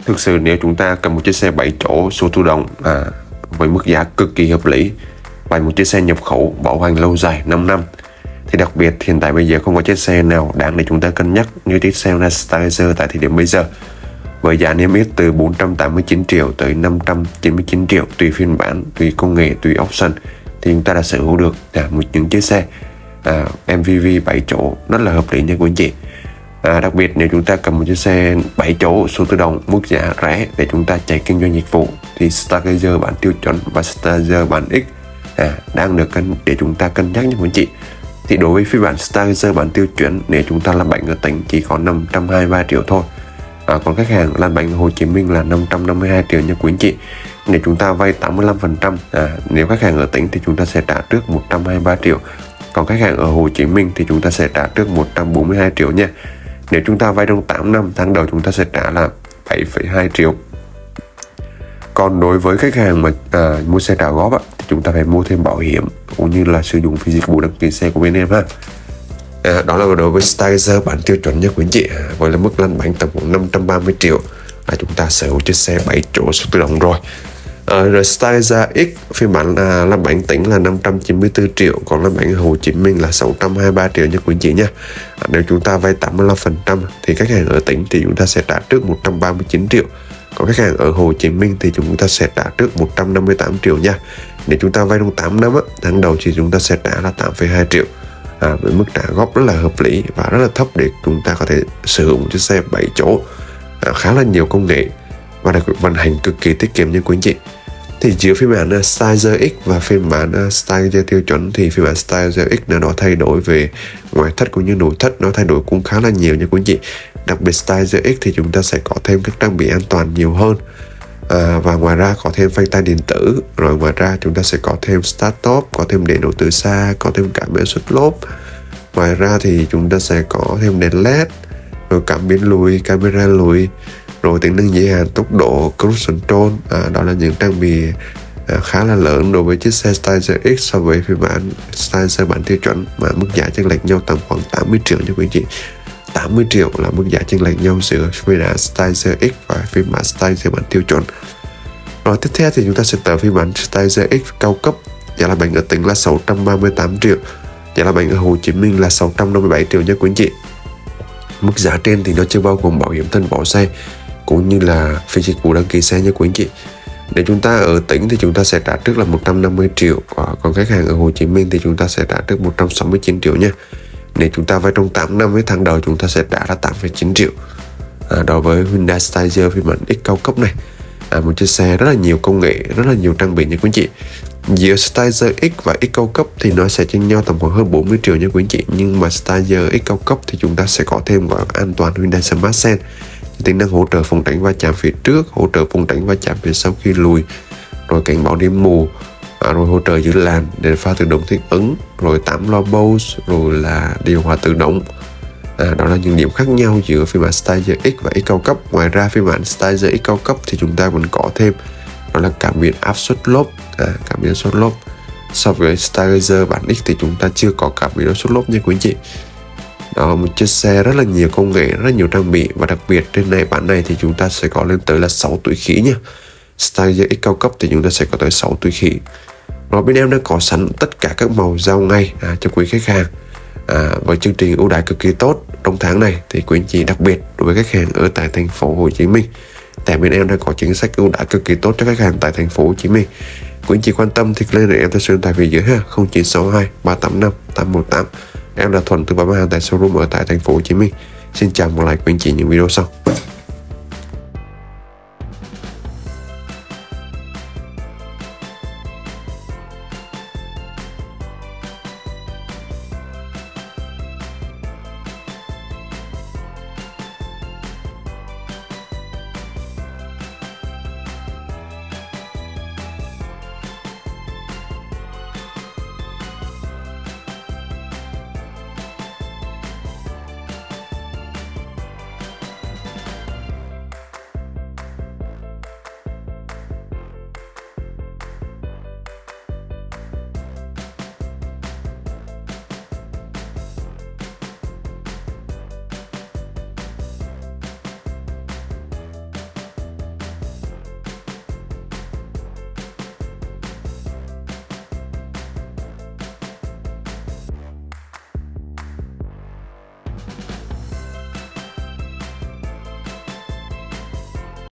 Thực sự nếu chúng ta cần một chiếc xe 7 chỗ số tự động với mức giá cực kỳ hợp lý và một chiếc xe nhập khẩu bảo hành lâu dài 5 năm thì đặc biệt hiện tại bây giờ không có chiếc xe nào đáng để chúng ta cân nhắc như chiếc xe Honda Stargazer tại thời điểm bây giờ. Với giá niêm yết từ 489 triệu tới 599 triệu tùy phiên bản, tùy công nghệ, tùy option thì chúng ta đã sở hữu được những chiếc xe MPV 7 chỗ rất là hợp lý nha quý anh chị. Đặc biệt nếu chúng ta cần một chiếc xe 7 chỗ số tự động mức giá rẻ để chúng ta chạy kinh doanh dịch vụ thì Stargazer bản tiêu chuẩn và Stargazer bản X đang được để chúng ta cân nhắc nha quý anh chị. Thì đối với phiên bản Stargazer bản tiêu chuẩn, nếu chúng ta làm bánh ở tỉnh chỉ có 523 triệu thôi. Còn khách hàng làm bánh ở Hồ Chí Minh là 552 triệu nha quý anh chị. Nếu chúng ta vay 85%, nếu khách hàng ở tỉnh thì chúng ta sẽ trả trước 123 triệu. Còn khách hàng ở Hồ Chí Minh thì chúng ta sẽ trả trước 142 triệu nha. Nếu chúng ta vay trong 8 năm, tháng đầu chúng ta sẽ trả là 7,2 triệu. Còn đối với khách hàng mà mua xe trả góp thì chúng ta phải mua thêm bảo hiểm cũng như là sử dụng phí dịch vụ đăng ký xe của bên em ha. Đó là đối với Stargazer bản tiêu chuẩn nha quý anh chị. Với là mức lăn bánh tầm khoảng 530 triệu là chúng ta sở hữu chiếc xe 7 chỗ số tự động rồi. Rồi Stargazer X phiên bản lăn bánh tỉnh là 594 triệu, còn lăn bánh ở Hồ Chí Minh là 623 triệu nha quý anh chị nha. Nếu chúng ta vay 85% thì khách hàng ở tỉnh thì chúng ta sẽ trả trước 139 triệu. Còn khách hàng ở Hồ Chí Minh thì chúng ta sẽ trả trước 158 triệu nha. Nếu chúng ta vay trong 8 năm tháng đầu thì chúng ta sẽ trả là 8,2 triệu. Với mức trả góp rất là hợp lý và rất là thấp để chúng ta có thể sử dụng chiếc xe 7 chỗ khá là nhiều công nghệ và đặc biệt vận hành cực kỳ tiết kiệm như quý anh chị. Thì giữa phiên bản Stargazer X và phiên bản Stargazer tiêu chuẩn thì phiên bản Stargazer X nó thay đổi về ngoại thất cũng như nội thất, nó thay đổi cũng khá là nhiều nha quý anh chị. Đặc biệt Stargazer X thì chúng ta sẽ có thêm các trang bị an toàn nhiều hơn, và ngoài ra có thêm phanh tay điện tử, rồi ngoài ra chúng ta sẽ có thêm start stop, có thêm đèn đầu từ xa, có thêm cảm biến xuất lốp. Ngoài ra thì chúng ta sẽ có thêm đèn LED, rồi cảm biến lùi, camera lùi, rồi tính năng giới hạn tốc độ, cruise control. Đó là những trang bị khá là lớn đối với chiếc xe Stargazer X so với phiên bản Stargazer bản tiêu chuẩn, mà mức giá chênh lệch nhau tầm khoảng 80 triệu nha quý anh chị. 80 triệu là mức giá chênh lệch nhau giữa phiên bản Stargazer X và phiên bản Stargazer bản tiêu chuẩn. Rồi tiếp theo thì chúng ta sẽ tới phiên bản Stargazer X cao cấp, giá là bánh ở tỉnh là 638 triệu, giá là bánh ở Hồ Chí Minh là 657 triệu nha quý anh chị. Mức giá trên thì nó chưa bao gồm bảo hiểm thân bảo xe cũng như là phí dịch vụ đăng ký xe nha quý anh chị. Nếu chúng ta ở tỉnh thì chúng ta sẽ trả trước là 150 triệu, còn khách hàng ở Hồ Chí Minh thì chúng ta sẽ trả trước 169 triệu nha. Nếu chúng ta vay trong 8 năm với tháng đầu chúng ta sẽ trả là 8,9 triệu. Đối với Hyundai Stargazer phiên bản X cao cấp này, một chiếc xe rất là nhiều công nghệ, rất là nhiều trang bị nha quý anh chị. Giữa Stargazer X và X cao cấp thì nó sẽ chênh nhau tầm khoảng hơn 40 triệu nha quý anh chị. Nhưng mà Stargazer X cao cấp thì chúng ta sẽ có thêm gói an toàn Hyundai Smart Sense, tính năng hỗ trợ phòng tránh va chạm phía trước, hỗ trợ phòng tránh va chạm phía sau khi lùi, rồi cảnh báo đêm mù, rồi hỗ trợ giữ làn, đèn pha tự động thích ứng, rồi 8 loa Bose, rồi là điều hòa tự động. Đó là những điểm khác nhau giữa phiên bản Stargazer X và X cao cấp. Ngoài ra phiên bản Stargazer X cao cấp thì chúng ta còn có thêm đó là cảm biến áp suất lốp, cảm biến áp suất lốp. So với Stargazer bản X thì chúng ta chưa có cảm biến áp suất lốp nha quý anh chị. Đó, một chiếc xe rất là nhiều công nghệ, rất là nhiều trang bị, và đặc biệt trên này bản này thì chúng ta sẽ có lên tới là 6 túi khí nha. Stargazer X cao cấp thì chúng ta sẽ có tới 6 túi khí. Rồi bên em đã có sẵn tất cả các màu giao ngay cho quý khách hàng. Với chương trình ưu đãi cực kỳ tốt trong tháng này thì quý anh chị, đặc biệt đối với khách hàng ở tại thành phố Hồ Chí Minh, tại bên em đã có chính sách ưu đãi cực kỳ tốt cho khách hàng tại thành phố Hồ Chí Minh. Quý anh chị quan tâm thì lên để em theo số điện thoại phía dưới ha, 0962 385 818. Em là Thuần từ bán hàng tại showroom ở tại thành phố Hồ Chí Minh. Xin chào và hẹn gặp lại quý anh chị những video sau.